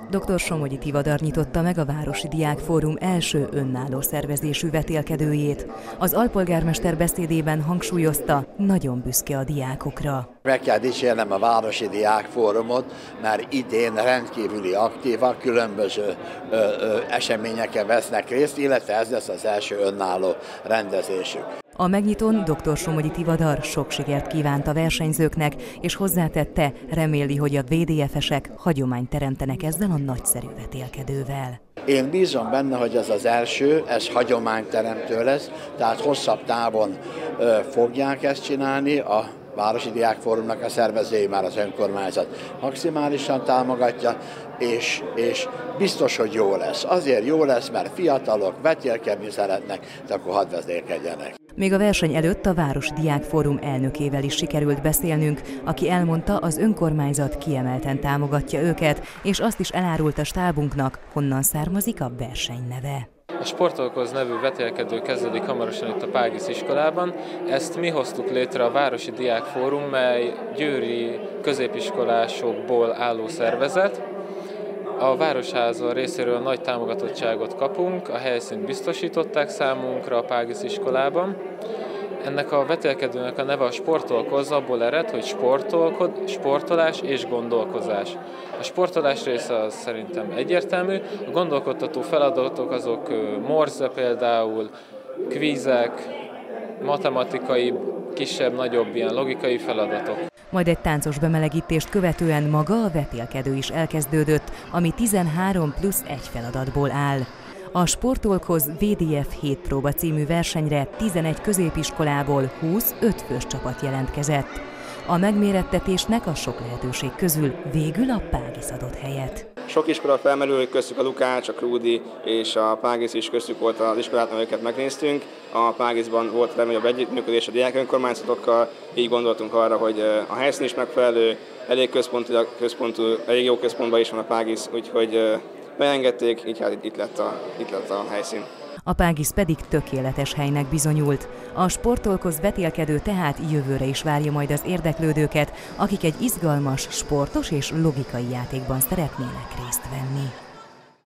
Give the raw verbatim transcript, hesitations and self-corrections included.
doktor Somogyi Tivadar nyitotta meg a Városi Diákfórum első önálló szervezésű vetélkedőjét. Az alpolgármester beszédében hangsúlyozta, nagyon büszke a diákokra. Meg kell dicsérnem a Városi Diákfórumot, mert idén rendkívüli aktívak, különböző ö, ö, eseményeken vesznek részt, illetve ez lesz az első önálló rendezésük. A megnyitón doktor Somogyi Tivadar sok sikert kívánt a versenyzőknek, és hozzátette, reméli, hogy a vé dé ef-esek hagyományt teremtenek ezzel a nagyszerű vetélkedővel. Én bízom benne, hogy ez az első, ez hagyományteremtő lesz, tehát hosszabb távon ö, fogják ezt csinálni. A Városi Diákfórumnak a szervezői már az önkormányzat maximálisan támogatja, és, és biztos, hogy jó lesz. Azért jó lesz, mert fiatalok vetélkedni szeretnek, de akkor hadd vezérkedjenek. Még a verseny előtt a Városi Diákfórum elnökével is sikerült beszélnünk, aki elmondta, az önkormányzat kiemelten támogatja őket, és azt is elárult a stábunknak, honnan származik a verseny neve. A Sportolkoz nevű vetélkedő kezdődik hamarosan itt a Págisz iskolában. Ezt mi hoztuk létre a Városi Diákfórum, mely győri középiskolásokból álló szervezet. A Városháza részéről nagy támogatottságot kapunk, a helyszínt biztosították számunkra a Págisz iskolában. Ennek a vetélkedőnek a neve a Sportolkoz, abból ered, hogy sportolkod, sportolás és gondolkozás. A sportolás része az szerintem egyértelmű, a gondolkodtató feladatok azok morze például, kvízek, matematikai, kisebb-nagyobb ilyen logikai feladatok. Majd egy táncos bemelegítést követően maga a vetélkedő is elkezdődött, ami tizenhárom plusz egy feladatból áll. A Sportolkoz vé dé ef hét próba című versenyre tizenegy középiskolából húsz ötfős csapat jelentkezett. A megmérettetésnek a sok lehetőség közül végül a Págisz adott helyet. Sok iskola felmerül, köztük a Lukács, a Krúdi és a Págisz is köztük volt az iskolát, amelyeket megnéztünk. A Págiszban volt legnagyobb együttműködés a diák önkormányzatokkal, így gondoltunk arra, hogy a helyszín is megfelelő, elég központú, központú, elég jó központban is van a Págisz, úgyhogy beengedték, így hát itt lett a, itt lett a helyszín. A Págisz pedig tökéletes helynek bizonyult. A Sportolkoz vetélkedő tehát jövőre is várja majd az érdeklődőket, akik egy izgalmas, sportos és logikai játékban szeretnének részt venni.